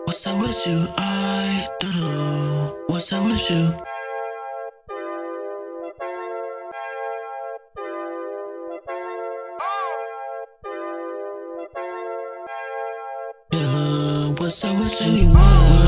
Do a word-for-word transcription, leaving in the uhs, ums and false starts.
What's up with you? I don't know. What's up with you? Yeah, what's up with you?